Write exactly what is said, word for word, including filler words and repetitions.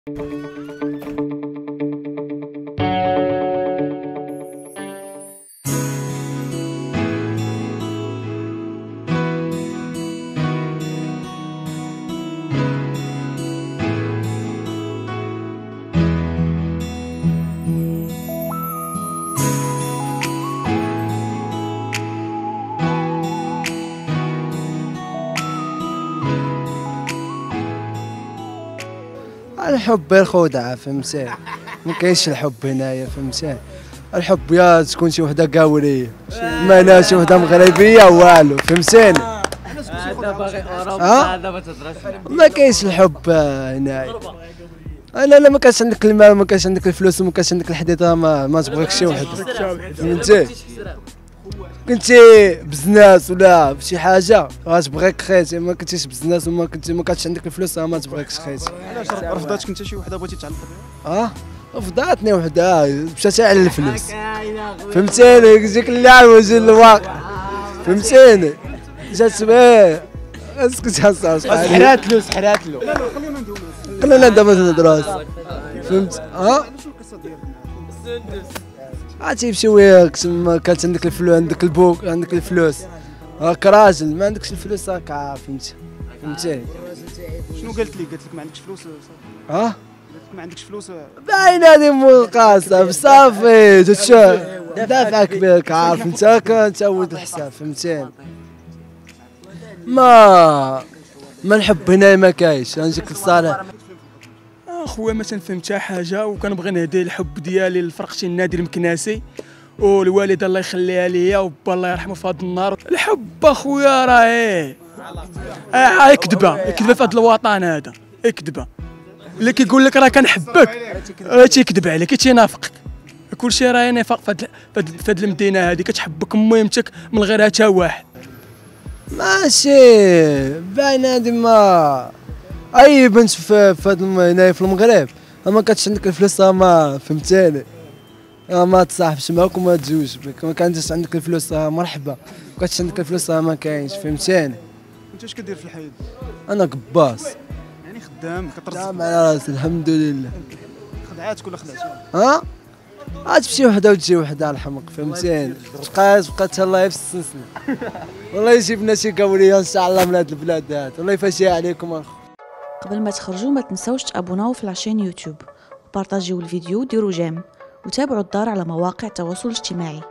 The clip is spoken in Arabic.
الحب الخدعة فهمتي، ما كاينش الحب هنايا فهمتي. الحب يا تكون شي وحده قاوريه ما انا شي وحده مغربيه والو فهمتيني. هذا باغي اوروبا هذا ما تهضرش، ما كاينش الحب هنايا. انا لا ما كانش عندك المال ما كانش عندك الفلوس وما كانش عندك الحديثه ما, ما تبغيكش شي وحده فهمتي. كنتي بزناس ولا بشي حاجه غتبغيك خيتي، ما كنتيش بزناس وما كنتي ما كانش عندك الفلوس ما تبغيكش خيتي. علاش رفضاتك انت شي وحده بغيتي تعلق بها؟ اه رفضاتني وحده مشات على الفلوس فهمتيني، ديك اللعب وجه الواقع فهمتيني. جات بيه اسكت يا صاحبي سحرات له سحرات له. خلينا دابا نهضروا فهمت. اه عرفتي يمشي وياك تما كانت عندك الفلوس عندك البوك عندك الفلوس راك راجل، ما عندكش الفلوس راك عارف فهمتي فهمتي. شنو قالت لي؟ قالت لك ما عندكش فلوس؟ اه قالت لك ما عندكش فلوس؟ باينه هذه مقاصه بصافي دافعك بك عارف انت كنت ولد الحساب فهمتيني. ما ما نحب هنا ما كاينش نجيك للصالح. اخويا ما تنفهم حتى حاجه، وكنبغي نهدي الحب ديالي لفرقتي النادي المكناسي والوالده الله يخليها ليا وبا الله يرحمه في هذا النهار. الحب اخويا راه ايه اه كذبه كذبه في هذا الوطن هذا كذبه. اللي كيقول لك راه كنحبك راه تيكذب عليك تينافقك. كلشي راه نفاق في هذه المدينه هذه، كتحبك مهمتك من غير حتى واحد. ماشي باين هادي ما اي بنت في هاد هنايا في المغرب ما كانتش عندك الفلوس ما فهمتيني ما تصاحبش معاك وما تزوج بك. ما كانتش عندك الفلوس مرحبا، ما كانتش عندك الفلوس ما كاينش فهمتيني. انت اش كدير في الحياه؟ انا قباص يعني خدام كترزق خدام على راسي الحمد لله. خدعاتك ولا خدعتي؟ ها غتمشي وحده وتجي وحده على الحمق فهمتيني. تبقى تبقى تهلاي في السلسله والله يجيبنا شي قوريه ان شاء الله من هاد البلاد هاد والله يفاشيها عليكم اخو. قبل ما تخرجوا ما تنسوش تابوناو في لاشين يوتيوب وبارطاجيو الفيديو وديروا جيم وتابعوا الدار على مواقع التواصل الاجتماعي.